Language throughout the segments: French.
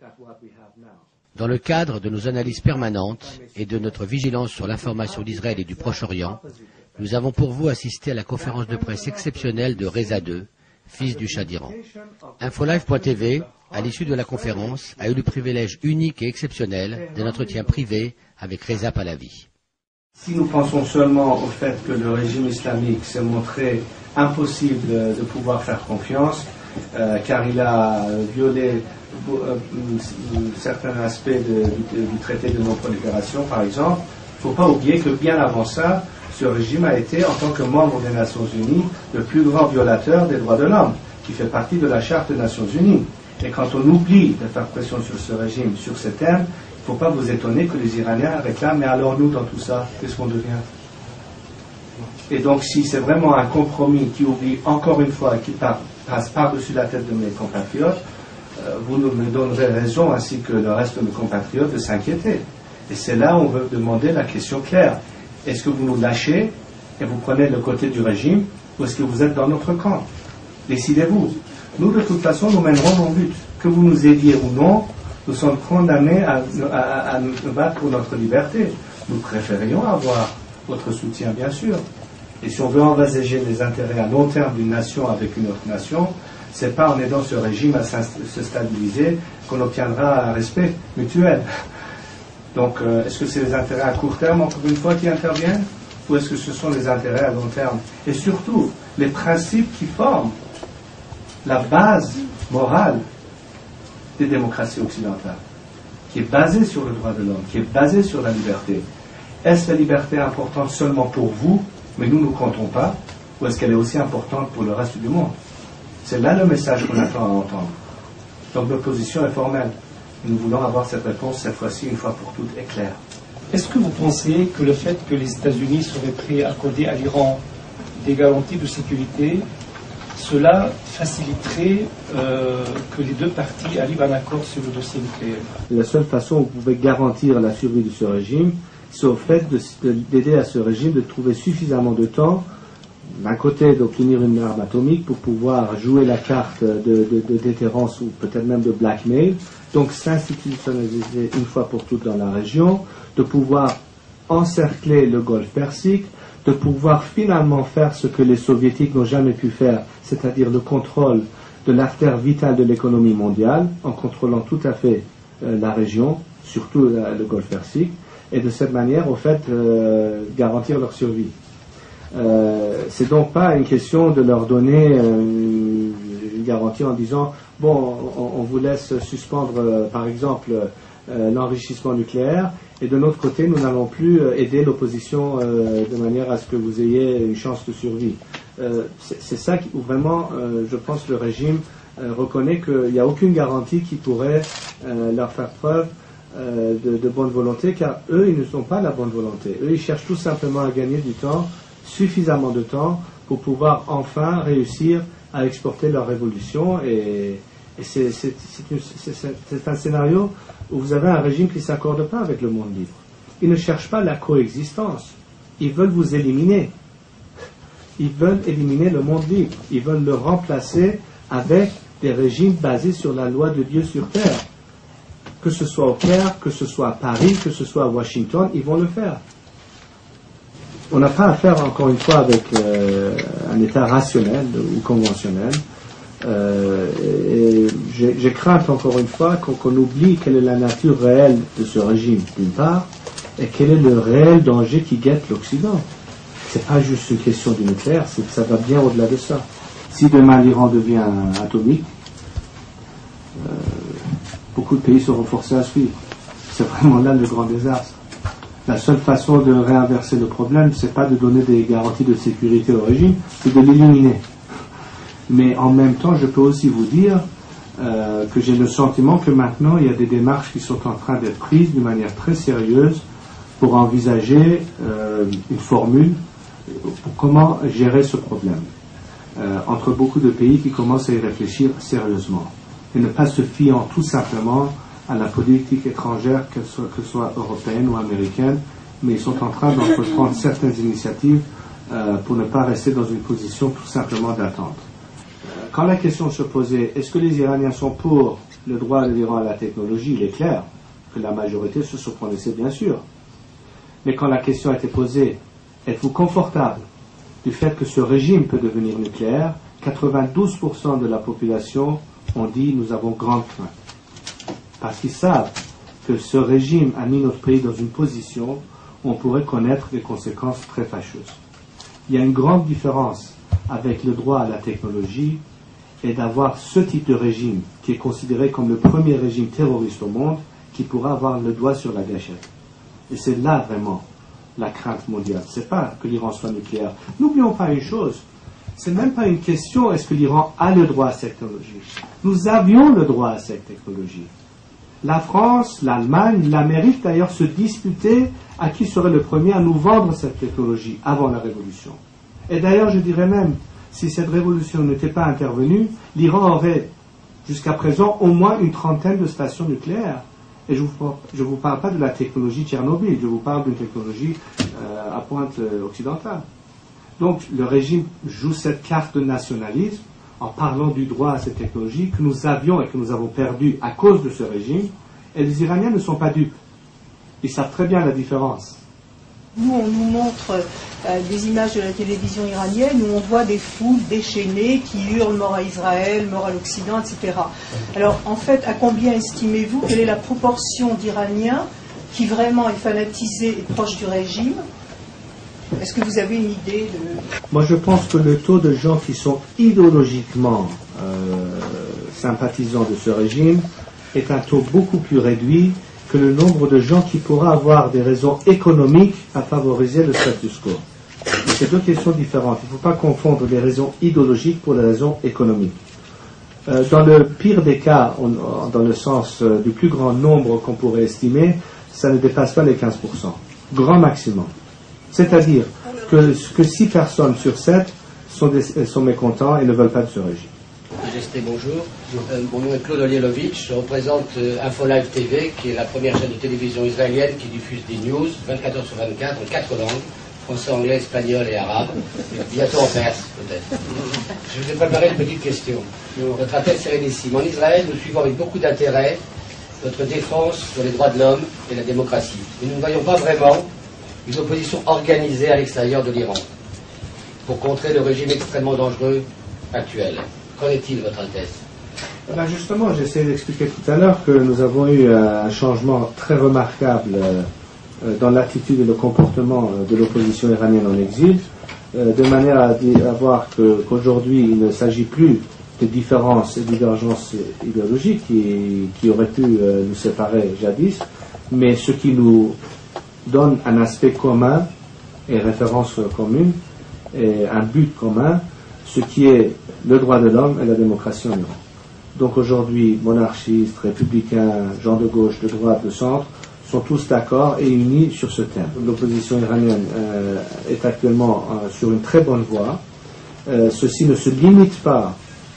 Dans le cadre de nos analyses permanentes et de notre vigilance sur l'information d'Israël et du Proche-Orient, nous avons pour vous assisté à la conférence de presse exceptionnelle de Reza II, fils du Shah d'Iran. Infolive.tv, à l'issue de la conférence, a eu le privilège unique et exceptionnel d'un entretien privé avec Reza Pahlavi. Si nous pensons seulement au fait que le régime islamique s'est montré impossible de pouvoir faire confiance, car il a violé certains aspects du traité de non-prolifération, par exemple, il ne faut pas oublier que bien avant ça, ce régime a été, en tant que membre des Nations Unies, le plus grand violateur des droits de l'homme, qui fait partie de la Charte des Nations Unies. Et quand on oublie de faire pression sur ce régime, sur ces thèmes, il ne faut pas vous étonner que les Iraniens réclament, mais alors nous, dans tout ça, qu'est-ce qu'on devient? Et donc, si c'est vraiment un compromis qui oublie encore une fois, qui passe par-dessus la tête de mes compatriotes, vous me donnerez raison, ainsi que le reste de mes compatriotes, de s'inquiéter. Et c'est là où on veut demander la question claire. Est-ce que vous nous lâchez et vous prenez le côté du régime, ou est-ce que vous êtes dans notre camp? Décidez-vous. Nous, de toute façon, nous mènerons nos buts. Que vous nous aidiez ou non, nous sommes condamnés à nous battre pour notre liberté. Nous préférions avoir votre soutien, bien sûr. Et si on veut envisager les intérêts à long terme d'une nation avec une autre nation, c'est pas en aidant ce régime à se stabiliser qu'on obtiendra un respect mutuel. Donc, est-ce que c'est les intérêts à court terme, encore une fois, qui interviennent, ou est-ce que ce sont les intérêts à long terme? Et surtout, les principes qui forment la base morale des démocraties occidentales, qui est basée sur le droit de l'homme, qui est basée sur la liberté. Est-ce la liberté importante seulement pour vous, mais nous ne comptons pas, ou est-ce qu'elle est aussi importante pour le reste du monde? C'est là le message qu'on attend à entendre. Donc notre position est formelle. Nous voulons avoir cette réponse, cette fois-ci, une fois pour toutes, et claire. Est-ce que vous pensez que le fait que les États-Unis seraient prêts à accorder à l'Iran des garanties de sécurité, cela faciliterait que les deux parties arrivent à un accord sur le dossier nucléaire? La seule façon où vous pouvez garantir la survie de ce régime, c'est au fait d'aider à ce régime de trouver suffisamment de temps, d'un côté d'obtenir une arme atomique pour pouvoir jouer la carte de déterrence ou peut-être même de blackmail, donc s'institutionnaliser une fois pour toutes dans la région, de pouvoir encercler le Golfe Persique, de pouvoir finalement faire ce que les soviétiques n'ont jamais pu faire, c'est-à-dire le contrôle de l'artère vitale de l'économie mondiale, en contrôlant tout à fait la région, surtout le Golfe Persique, et de cette manière, au fait, garantir leur survie. C'est donc pas une question de leur donner une garantie en disant bon, on vous laisse suspendre par exemple l'enrichissement nucléaire et de notre côté nous n'allons plus aider l'opposition de manière à ce que vous ayez une chance de survie. C'est ça où vraiment je pense le régime reconnaît qu'il n'y a aucune garantie qui pourrait leur faire preuve de bonne volonté, car eux ils ne sont pas la bonne volonté. Eux ils cherchent tout simplement à gagner du temps, suffisamment de temps pour pouvoir enfin réussir à exporter leur révolution et c'est un scénario où vous avez un régime qui ne s'accorde pas avec le monde libre. Ils ne cherchent pas la coexistence, ils veulent vous éliminer. Ils veulent éliminer le monde libre, ils veulent le remplacer avec des régimes basés sur la loi de Dieu sur terre. Que ce soit au Caire, que ce soit à Paris, que ce soit à Washington, ils vont le faire. On n'a pas affaire, encore une fois, avec un État rationnel ou conventionnel. Et j'ai crainte, encore une fois, qu'on oublie quelle est la nature réelle de ce régime, d'une part, et quel est le réel danger qui guette l'Occident. C'est pas juste une question du nucléaire, ça va bien au-delà de ça. Si demain l'Iran devient atomique, beaucoup de pays seront forcés à suivre. C'est vraiment là le grand désastre. La seule façon de réinverser le problème, c'est pas de donner des garanties de sécurité au régime, c'est de l'éliminer. Mais en même temps, je peux aussi vous dire que j'ai le sentiment que maintenant, il y a des démarches qui sont en train d'être prises d'une manière très sérieuse pour envisager une formule pour comment gérer ce problème. Entre beaucoup de pays qui commencent à y réfléchir sérieusement. Et ne pas se fiant tout simplement à la politique étrangère, que ce soit européenne ou américaine, mais ils sont en train d'entreprendre certaines initiatives pour ne pas rester dans une position tout simplement d'attente. quand la question se posait, est-ce que les Iraniens sont pour le droit de l'Iran à la technologie, il est clair que la majorité se prononçait bien sûr. Mais quand la question a été posée, êtes-vous confortable du fait que ce régime peut devenir nucléaire, 92% de la population ont dit nous avons grande crainte. Parce qu'ils savent que ce régime a mis notre pays dans une position où on pourrait connaître des conséquences très fâcheuses. Il y a une grande différence avec le droit à la technologie et d'avoir ce type de régime qui est considéré comme le premier régime terroriste au monde qui pourra avoir le doigt sur la gâchette. Et c'est là vraiment la crainte mondiale. C'est pas que l'Iran soit nucléaire. N'oublions pas une chose, c'est même pas une question est-ce que l'Iran a le droit à cette technologie. Nous avions le droit à cette technologie. La France, l'Allemagne, l'Amérique d'ailleurs se disputaient à qui serait le premier à nous vendre cette technologie avant la révolution. Et d'ailleurs je dirais même, si cette révolution n'était pas intervenue, l'Iran aurait jusqu'à présent au moins une trentaine de stations nucléaires. Et je ne vous parle pas de la technologie Tchernobyl, je vous parle d'une technologie à pointe occidentale. Donc le régime joue cette carte de nationalisme en parlant du droit à cette technologie que nous avions et que nous avons perdu à cause de ce régime. Et les Iraniens ne sont pas dupes. Ils savent très bien la différence. Nous, on nous montre des images de la télévision iranienne où on voit des foules déchaînées qui hurlent mort à Israël, mort à l'Occident, etc. Alors, en fait, à combien estimez-vous, quelle est la proportion d'Iraniens qui vraiment est fanatisé et proche du régime? Est-ce que vous avez une idée de... Moi, je pense que le taux de gens qui sont idéologiquement sympathisants de ce régime est un taux beaucoup plus réduit que le nombre de gens qui pourraient avoir des raisons économiques à favoriser le status quo. C'est deux questions différentes. Il ne faut pas confondre les raisons idéologiques pour les raisons économiques. Dans le pire des cas, dans le sens du plus grand nombre qu'on pourrait estimer, ça ne dépasse pas les 15%. Grand maximum. C'est-à-dire que 6 personnes sur 7 sont mécontents et ne veulent pas de ce régime. Bonjour, mon nom est Claude Olielovitch, je représente InfoLive TV, qui est la première chaîne de télévision israélienne qui diffuse des news 24 heures sur 24 en 4 langues, français, anglais, espagnol et arabe, et bientôt en perse peut-être. Je vous ai préparé une petite question. Votre appel sérénissime. En Israël, nous suivons avec beaucoup d'intérêt votre défense sur les droits de l'homme et la démocratie. Mais nous ne voyons pas vraiment une opposition organisée à l'extérieur de l'Iran pour contrer le régime extrêmement dangereux actuel. Qu'en est-il, votre Altesse? Ben justement, j'essayais d'expliquer tout à l'heure que nous avons eu un changement très remarquable dans l'attitude et le comportement de l'opposition iranienne en exil, de manière à voir qu'aujourd'hui, il ne s'agit plus de différences et divergences idéologiques qui auraient pu nous séparer jadis, mais ce qui nous donne un aspect commun et référence commune et un but commun, ce qui est le droit de l'homme et la démocratie en Iran. Donc aujourd'hui, monarchistes, républicains, gens de gauche, de droite, de centre, sont tous d'accord et unis sur ce thème. L'opposition iranienne est actuellement sur une très bonne voie. Ceci ne se limite pas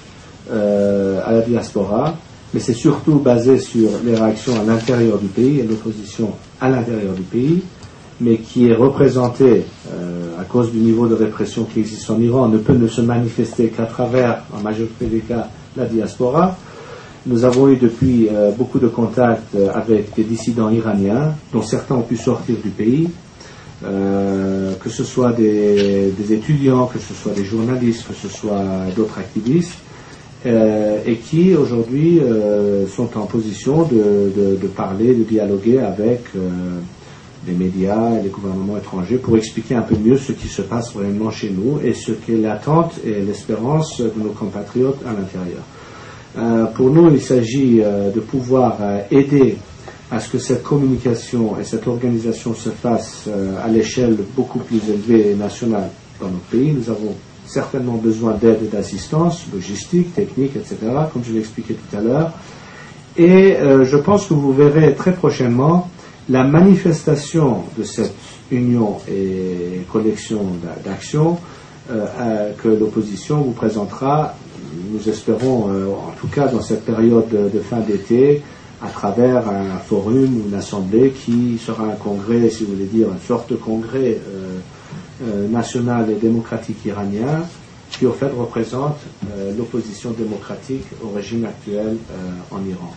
à la diaspora, mais c'est surtout basé sur les réactions à l'intérieur du pays et l'opposition à l'intérieur du pays, mais qui est représentée à cause du niveau de répression qui existe en Iran, ne peut ne se manifester qu'à travers, en majorité des cas, la diaspora. Nous avons eu depuis beaucoup de contacts avec des dissidents iraniens, dont certains ont pu sortir du pays, que ce soit des étudiants, que ce soit des journalistes, que ce soit d'autres activistes, et qui aujourd'hui sont en position de parler, de dialoguer avec les médias et les gouvernements étrangers pour expliquer un peu mieux ce qui se passe réellement chez nous et ce qu'est l'attente et l'espérance de nos compatriotes à l'intérieur. Pour nous, il s'agit de pouvoir aider à ce que cette communication et cette organisation se fasse à l'échelle beaucoup plus élevée et nationale dans notre pays. Nous avons certainement besoin d'aide et d'assistance, logistique, technique, etc., comme je l'ai expliqué tout à l'heure. Et je pense que vous verrez très prochainement la manifestation de cette union et collection d'actions que l'opposition vous présentera, nous espérons, en tout cas dans cette période de fin d'été, à travers un forum ou une assemblée qui sera un congrès, si vous voulez dire, une sorte de congrès national et démocratique iranien, qui au fait représente l'opposition démocratique au régime actuel en Iran.